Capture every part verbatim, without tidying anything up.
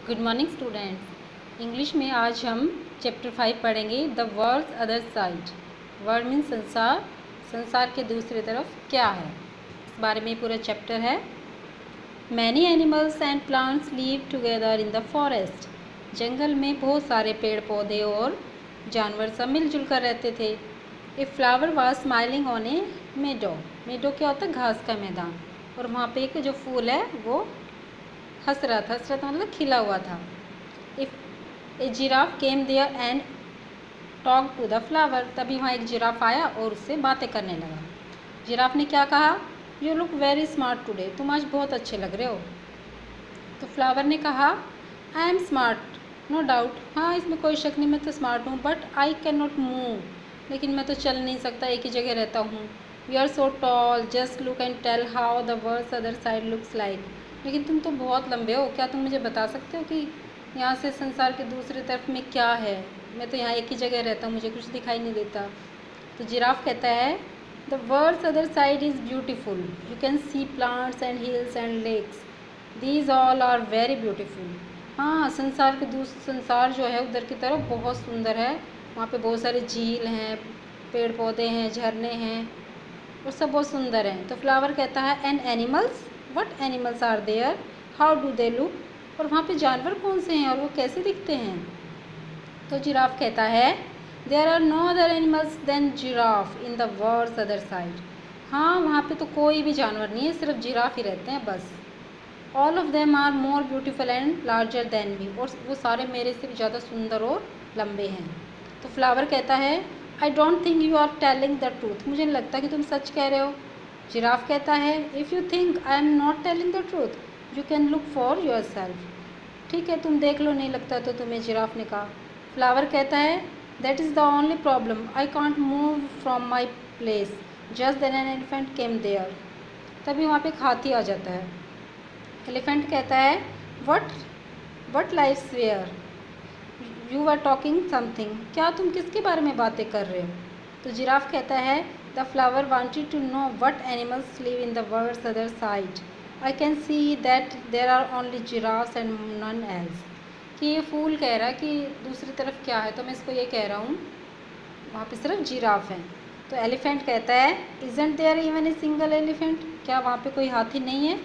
Good morning students. English में आज हम चैप्टर फाइव पढ़ेंगे, the world other side. World means संसार, संसार के दूसरी तरफ क्या है, इस बारे में पूरा चैप्टर है। Many animals and plants live together in the forest. जंगल में बहुत सारे पेड़ पौधे और जानवर सब मिलजुल कर रहते थे। A flower was smiling on a meadow. Meadow क्या होता है? घास का मैदान। और वहाँ पे एक जो फूल है वो हंस रहा था। हंस रहा था मतलब खिला हुआ था। If a giraffe came there and talk to the flower. तभी वहाँ एक जिराफ आया और उससे बातें करने लगा। जिराफ ने क्या कहा? You look very smart today. तुम आज बहुत अच्छे लग रहे हो। तो फ्लावर ने कहा, I am smart no doubt. हाँ, इसमें कोई शक नहीं, मैं तो स्मार्ट हूँ, but I can not move. लेकिन मैं तो चल नहीं सकता, एक ही जगह रहता हूँ। We are so tall, just look and tell how the world other side looks like. लेकिन तुम तो बहुत लंबे हो, क्या तुम मुझे बता सकते हो कि यहाँ से संसार के दूसरी तरफ में क्या है? मैं तो यहाँ एक ही जगह रहता हूँ, मुझे कुछ दिखाई नहीं देता। तो जिराफ कहता है, the world other side is beautiful. You can see plants and hills and lakes, these all are very beautiful. हाँ, संसार के दूस संसार जो है उधर की तरफ बहुत सुंदर है। वहाँ पे बहुत सारे झील हैं, पेड़ पौधे हैं, झरने हैं और सब बहुत सुंदर हैं। तो फ्लावर कहता है, and animals, what animals are there, how do they look. और वहाँ पे जानवर कौन से हैं और वो कैसे दिखते हैं? तो जिराफ कहता है, there are no other animals than giraffe in the world's other side. हाँ, वहाँ पे तो कोई भी जानवर नहीं है, सिर्फ जिराफ ही रहते हैं बस। All of them are more beautiful and larger than me. और वो सारे मेरे से भी ज़्यादा सुंदर और लंबे हैं। तो फ्लावर कहता है, I don't think you are telling the truth. मुझे नहीं लगता कि तुम सच कह रहे हो। जिराफ कहता है, if you think I am not telling the truth you can look for your self. ठीक है, तुम देख लो, नहीं लगता तो तुम्हें, जिराफ ने कहा। फ्लावर कहता है, that is the only problem, I can't move from my place just then an elephant came there. तभी वहाँ पे एक हाथी आ जाता है। एलिफेंट कहता है, what what life's where you are talking something. क्या तुम किसके बारे में बातें कर रहे हो? तो जिराफ कहता है, the flower wanted to know what animals live in the world's other side. I can see that there are only giraffes and none else. कि ये फूल कह रहा है कि दूसरी तरफ क्या है, तो मैं इसको ये कह रहा हूँ वहाँ पे सिर्फ जिराफ हैं। तो एलिफेंट कहता है, isn't there even a single elephant. क्या वहाँ पे कोई हाथी नहीं है?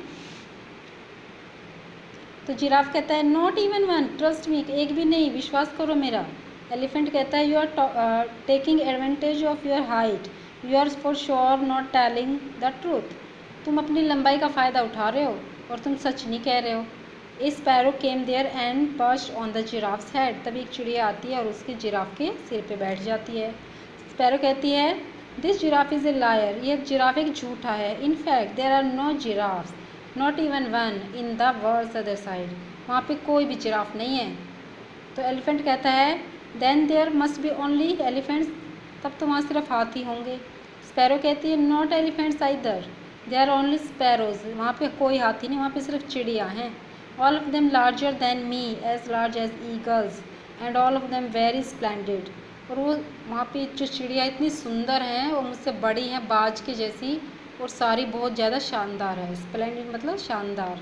तो जिराफ कहता है, not even one, trust me, एक भी नहीं, विश्वास करो मेरा। एलिफेंट कहता है, you are taking advantage of your height, you are for sure not telling the truth. तुम अपनी लंबाई का फ़ायदा उठा रहे हो और तुम सच नहीं कह रहे हो। A sparrow came there and perched on the giraffe's head. तभी एक चिड़िया आती है और उसके जिराफ के सिर पे बैठ जाती है। स्पैरो कहती है, this giraffe is a liar. ये जिराफ एक झूठा है। In fact there are no giraffes, not even one in the world's other side. वहाँ पे कोई भी जिराफ नहीं है। तो एलिफेंट कहता है, then there must be only elephants. तब तो वहाँ सिर्फ हाथी होंगे। स्पैरो कहती है, not elephants either, they are only sparrows. वहाँ पे कोई हाथी नहीं, वहाँ पे सिर्फ चिड़िया हैं। All of them larger than me, as large as eagles, and all of them very splendid. और वो वहाँ पे जो चिड़िया इतनी सुंदर हैं, वो मुझसे बड़ी हैं, बाज के जैसी, और सारी बहुत ज़्यादा शानदार है। स्प्लेंडेड मतलब शानदार।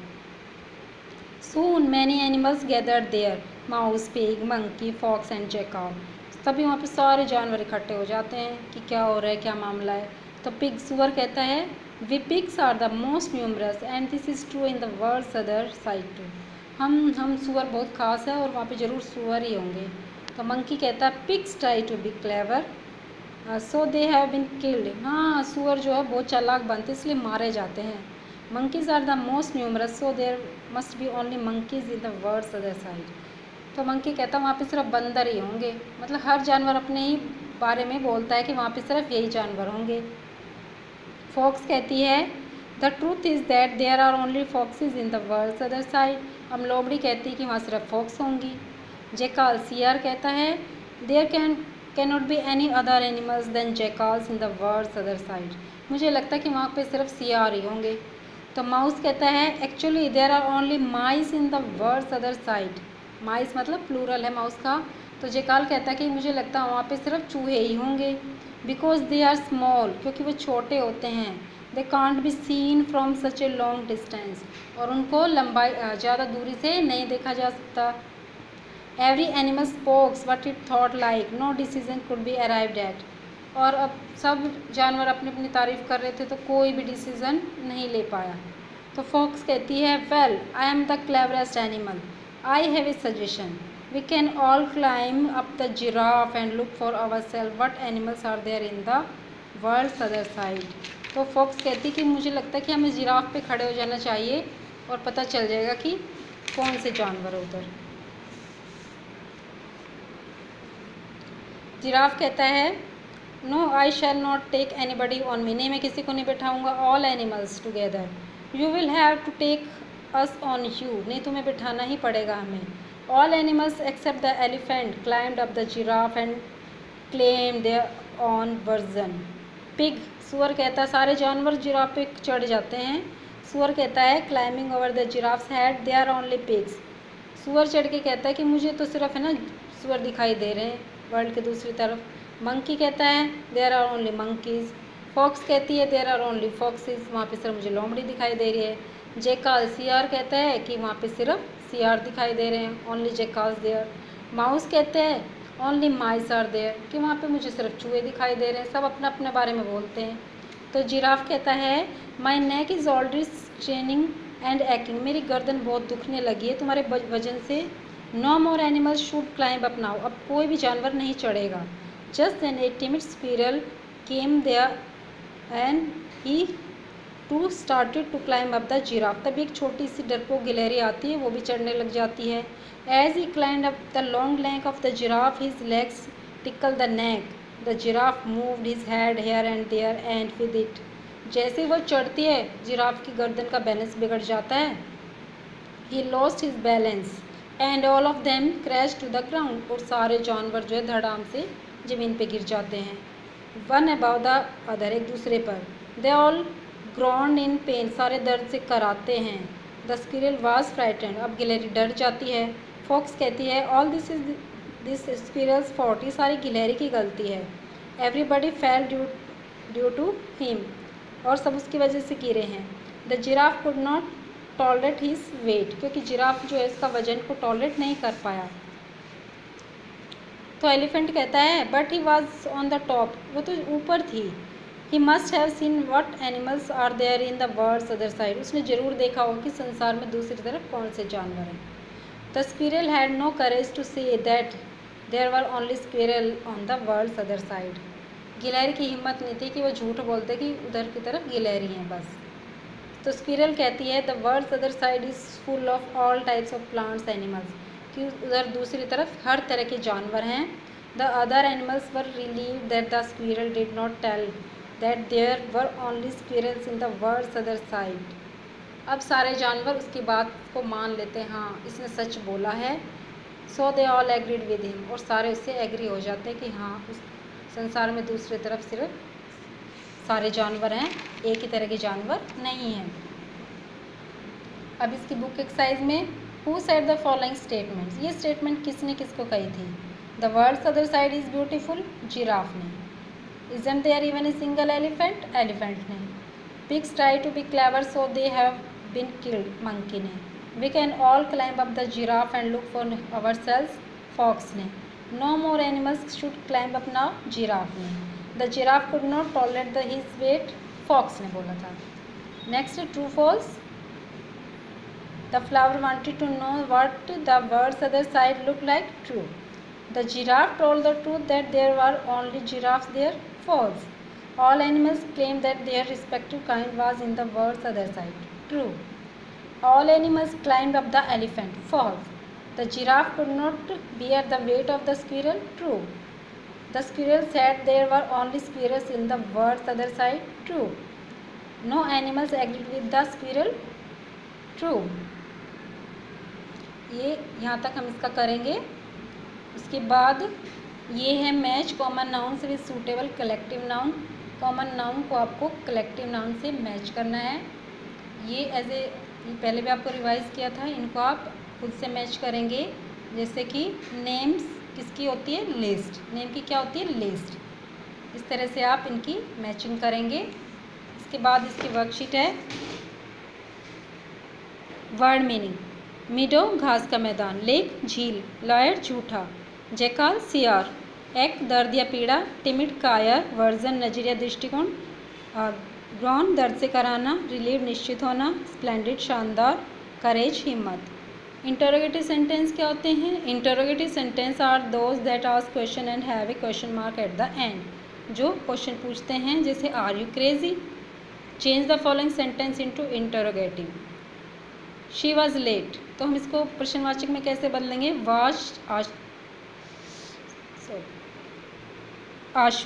Soon many animals gathered there, mouse, pig, monkey, fox and jackal. तभी वहाँ पे सारे जानवर इकट्ठे हो जाते हैं कि क्या हो रहा है, क्या मामला है। तो पिग, सुअर कहता है, we pigs are the most numerous and this is true in the world's other side too. हम हम सुअर बहुत खास है और वहाँ पे ज़रूर सुअर ही होंगे। तो मंकी कहता है, pigs try to be clever so they have been killed. हाँ, सुअर जो है बहुत चालाक बनते इसलिए मारे जाते हैं। Monkeys are the most numerous so there must be only monkeys in the world's other side. तो मंकी कहता है, वहाँ पे सिर्फ बंदर ही होंगे। मतलब हर जानवर अपने ही बारे में बोलता है कि वहाँ पे सिर्फ यही जानवर होंगे। फॉक्स कहती है, the truth is that there are only foxes in the world's other side. हम लोमड़ी कहती है कि वहाँ सिर्फ फॉक्स होंगी। जैकाल, सियार कहता है, there can can not be any other animals than jackals in the world's other side. मुझे लगता है कि वहाँ पे सिर्फ सियार ही होंगे। तो माउस कहता है, actually there are only mice in the world's other side. Mice मतलब प्लूरल है माउस का। तो जैकाल कहता है कि मुझे लगता है वहाँ पे सिर्फ चूहे ही होंगे, बिकॉज दे आर स्मॉल, क्योंकि वो छोटे होते हैं। They can't be seen from such a long distance, और उनको लंबाई ज़्यादा दूरी से नहीं देखा जा सकता। Every animal spokes what it thought like, no decision could be arrived at, और अब सब जानवर अपनी अपनी तारीफ़ कर रहे थे तो कोई भी डिसीज़न नहीं ले पाया। तो फॉक्स कहती है, well I am the cleverest animal, I have a suggestion, we can all climb up the giraffe and look for our self what animals are there in the world's other side. तो fox कहती कि मुझे लगता है कि हमें giraffe पे खड़े हो जाना चाहिए और पता चल जाएगा कि कौन से जानवर उधर। जिराफ कहता है, no I shall not take anybody on me, नहीं मैं किसी को नहीं बैठाऊंगा, all animals together, you will have to take us on you, नहीं तुम्हें बिठाना ही पड़ेगा हमें। All animals except the elephant climbed up the giraffe and claim their own version. Pig, सुअर कहता है, सारे जानवर जिराफ पे चढ़ जाते हैं। सुअर कहता है, climbing over the giraffe's head they are only pigs, सुअर चढ़ के कहता है कि मुझे तो सिर्फ है ना सुअर दिखाई दे रहे हैं वर्ल्ड के दूसरी तरफ। मंकी कहता है, there are only monkeys. Fox कहती है, देयर आर ओनली फॉक्सेस, वहाँ पे सिर्फ मुझे लोमड़ी दिखाई दे रही है। जेकाल, सियार कहता है कि वहाँ पे सिर्फ सियार दिखाई दे रहे हैं, ओनली जेकाल्स देयर। माउस कहते हैं, ओनली माइस आर देयर, कि वहाँ पे मुझे सिर्फ चूहे दिखाई दे रहे हैं। सब अपने अपने बारे में बोलते हैं। तो जिराफ कहता है, my neck is already straining and aching, मेरी गर्दन बहुत दुखने लगी है तुम्हारे वजन से। No more animals should climb up now, अब कोई भी जानवर नहीं चढ़ेगा। Just then a timid squirrel came there and he too started to climb up the giraffe, तब एक छोटी सी डरपोक गिलहरी आती है, वो भी चढ़ने लग जाती है। As he climb up the long neck of the giraffe his legs tickle the neck, the giraffe moved his head here and there and with it, जैसे वो चढ़ती है जिराफ की गर्दन का बैलेंस बिगड़ जाता है। He lost his balance and all of them crash to the ground, और सारे जानवर जो है धड़ाम से ज़मीन पे गिर जाते हैं। वन अबाउ द अदर, एक दूसरे पर। दे ऑल ग्रॉन्ड इन पेन, सारे दर्द से कराते हैं। द स्क्विरल वाज फ्राइटेंड, अब गिलहरी डर जाती है। फॉक्स कहती है, all this is this squirrel's fault, ये सारी गिलहरी की गलती है। Everybody fell due due to him, और सब उसकी वजह से गिरे हैं। The giraffe could not tolerate his weight, क्योंकि जिराफ जो है इसका वजन को टॉलरेट नहीं कर पाया। तो एलिफेंट कहता है, but he was on the top, वो तो ऊपर थी। He must have seen what animals are there in the world's other side, उसने ज़रूर देखा होगा कि संसार में दूसरी तरफ कौन से जानवर हैं। The squirrel had no courage to say that there were only squirrel on the world's other side, गिलहरी की हिम्मत नहीं थी कि वो झूठ बोलते कि उधर की तरफ गिलहरी हैं बस। तो स्क्विरल कहती है, the world's other side is full of all types of plants animals, कि उधर दूसरी तरफ हर तरह के जानवर हैं। The other animals were relieved that the squirrel did not tell that there were only squirrels in the world's other side. अब सारे जानवर उसकी बात को मान लेते हैं, हाँ इसने सच बोला है। So they all agreed with him, और सारे उससे एग्री हो जाते हैं कि हाँ उस संसार में दूसरी तरफ सिर्फ सारे जानवर हैं, एक ही तरह के जानवर नहीं हैं। अब इसकी बुक एक्सरसाइज में who said the following statements, ये स्टेटमेंट किसने किसको कही थी। The world's other side is beautiful, giraffe ने। Isn't there even a single elephant, elephant ने। Pigs try to be clever so they have been killed, monkey ने। We can all climb up the giraffe and look for our selves, fox ने। No more animals should climb up now, giraffe ने। The giraffe could not tolerate the his weight, fox ने बोला था। Next true false, the flower wanted to know what the world's other side look like, true. The giraffe told the truth that there were only giraffes there, false. All animals claim that their respective kind was in the world's other side, true. All animals climbed up the elephant, false. The giraffe could not bear the weight of the squirrel, true. The squirrel said there were only squirrels in the world's other side, true. No animals agreed with the squirrel, true. ये यहाँ तक हम इसका करेंगे। उसके बाद ये है match common noun with suitable collective noun. Common noun को आपको कलेक्टिव नाउन से मैच करना है। ये एज ए पहले भी आपको रिवाइज किया था, इनको आप खुद से मैच करेंगे। जैसे कि नेम्स किसकी होती है, लिस्ट। नेम की क्या होती है, लिस्ट। इस तरह से आप इनकी मैचिंग करेंगे। इसके बाद इसकी वर्कशीट है वर्ड मीनिंग। मीडो घास का मैदान, लेक झील, लॉयर झूठा, जैकाल सियार, एक्ट दर्द या पीड़ा, टिमिड कायर, वर्जन नजरिया दृष्टिकोण, ग्रॉन दर्द से कराना, रिलीव निश्चित होना, स्प्लेंडिड शानदार, करेज हिम्मत। इंटरोगेटिव सेंटेंस क्या होते हैं? Interrogative sentence are those that ask question and have a question mark at the end. जो क्वेश्चन पूछते हैं जैसे are you crazy. Change the following sentence into interrogative. She was late, तो हम इसको प्रश्नवाचक में कैसे बदलेंगे? वाज आश Ashu,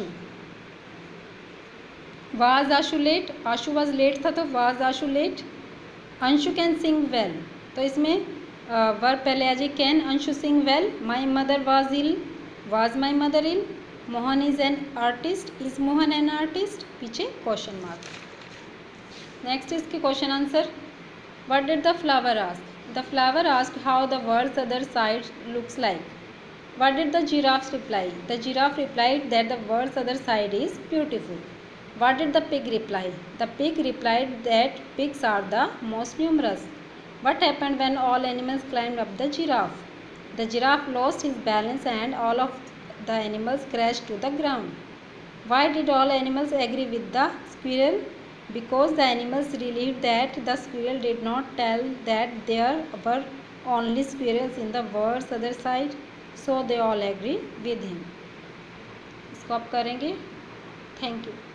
was Ashu late, Ashu was late था तो was Ashu late. Anshu can sing well, तो इसमें वर्ब पहले आ जाए can Anshu Singh well. My mother was ill, was my mother ill. Mohan is an artist, is Mohan an artist, पीछे क्वेश्चन मार्क। नेक्स्ट इसके question answer. What did the flower ask? The flower asked how the world's other side looks like. What did the giraffe reply? The giraffe replied that the world's other side is beautiful. What did the pig reply? The pig replied that pigs are the most numerous. What happened when all animals climbed up the giraffe? The giraffe lost his balance and all of the animals crashed to the ground. Why did all animals agree with the squirrel? Because the animals relieved that the squirrel did not tell that there were only squirrels in the world's other side, so they all agree with him. इसको आप करेंगे। Thank you.